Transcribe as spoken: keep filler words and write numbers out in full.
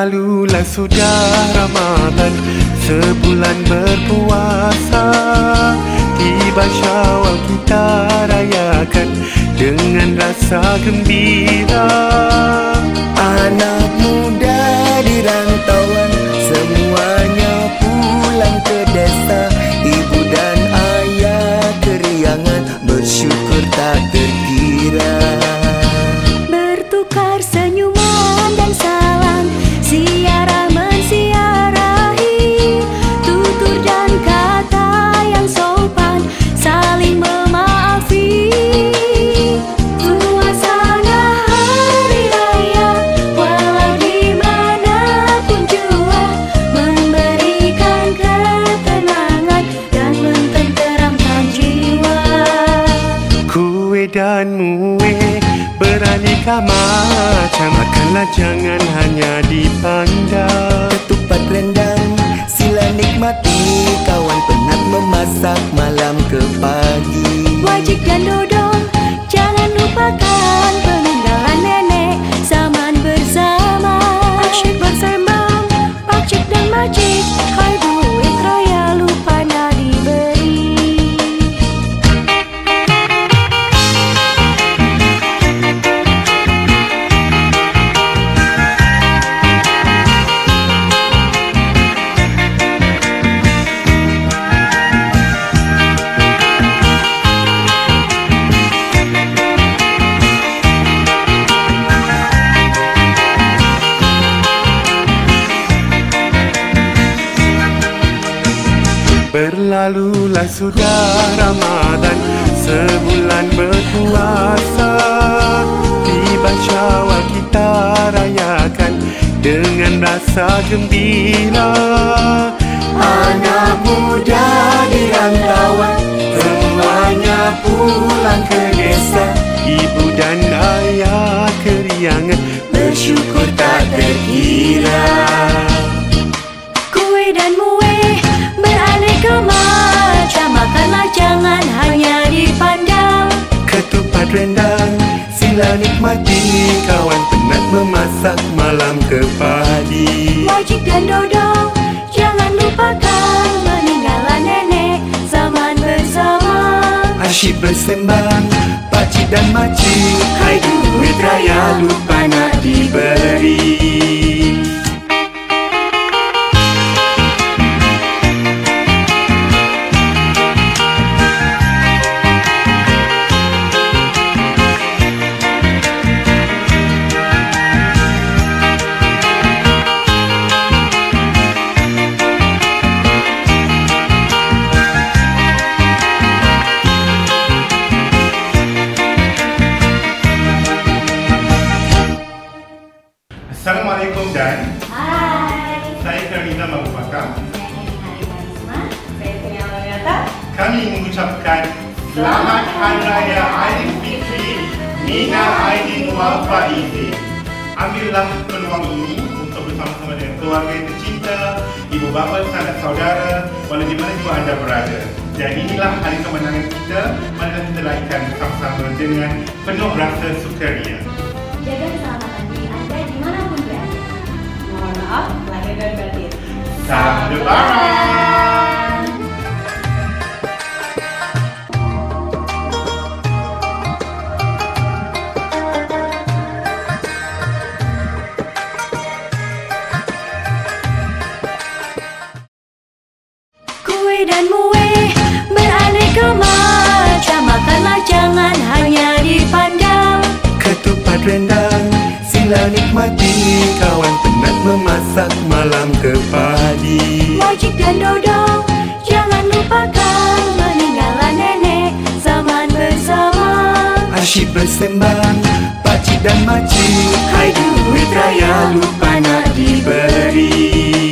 Berlalulah sudah Ramadan, sebulan berpuasa. Tiba syawal kita rayakan dengan rasa gembira. Anak muda di rantauan semuanya pulang ke desa. Ibu dan ayah keriangan bersyukur tak terkira. Bertukar senyuman dan salam, ziarah menziarahi, tutur dan kata yang sopan, saling memaafi. Suasana hari raya walau dimanapun jua, memberikan ketenangan dan mententeramkan jiwa. Kue dan muih beraneka macam, makanlah jangan hanya dipandang. Ketupat rendang sila nikmati, kawan penat memasak malam ke pagi. Wajik dan dodol jangan lupakan, peninggalan nenek zaman bersama. Asyik bersembang pakcik dan macik, hai duit raya lupa nak diberi. Berlalulah sudah Ramadan, sebulan berpuasa. Tiba syawal kita rayakan dengan rasa gembira. Anak muda di rantauan semuanya pulang ke desa. Ibu dan ayah keriangan Bersyukur tak terkira. Kue dan muih beraneka macam, makanlah jangan hanya dipandang. Ketupat rendang sila nikmati, kawan penat memasak malam ke pagi. Wajik dan dodol jangan lupakan, peninggalan nenek zaman bersama. Asyik bersembang pakcik dan makcik, hai duit raya lupa nak diberi. Assalamualaikum dan Hai, saya Karina Abu Bakar. saya Elina Imanisma. Saya Tia Mariata. Kami mengucapkan Selamat Hari Raya Aidilfitri, Minal Aidin wal Faizin. Ambillah peluang ini untuk bersama-sama dengan keluarga tercinta, ibu bapa, sanak saudara, walau di mana juga anda berada. Dan inilah hari kemenangan kita, mana kita lakukan bersama-sama dengan penuh rasa sukaria. Jaga keselamatan diri Anda dimanapun berada. Mohon maaf lahir dan batin. Salam Lebaran. Kue dan muih beraneka macam, makanlah jangan hanya dipandang. Ketupat rendang sila nikmati, kawan penat memasak malam ke pagi. Wajik dan dodol jangan lupakan, peninggalan nenek zaman bersama. Asyik bersembang pakcik dan makcik, hai duit raya lupa nak diberi.